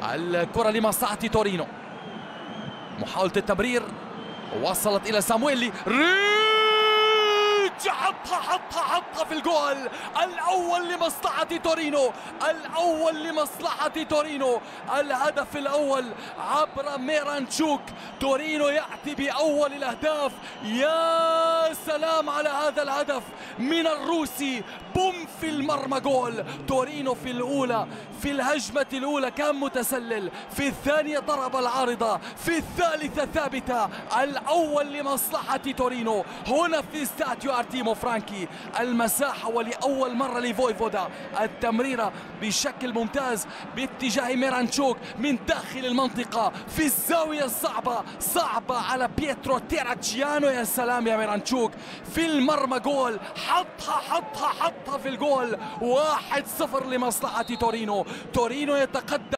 الكرة لمصلحة تورينو، محاولة التمرير وصلت إلى سامويلي، حطها في الجول الأول لمصلحة تورينو، الأول لمصلحة تورينو، الهدف الأول عبر ميرانتشوك. تورينو يأتي بأول الأهداف. يا سلام على هذا الهدف من الروسي، بوم في المرمى، جول. تورينو في الأولى، في الهجمة الأولى كان متسلل، في الثانية ضرب العارضة، في الثالثة ثابتة. الأول لمصلحة تورينو هنا في استاديو ارتيمو فرانكي. المساحة ولأول مرة لفويفودا، التمريرة بشكل ممتاز باتجاه ميرانتشوك من داخل المنطقة في الزاوية الصعبة، صعبة على بيترو تيراتشيانو. يا سلام يا ميرانتشوك في المرمى، جول. حطها في الجول. 1-0 لمصلحة تورينو. تورينو يتقدم.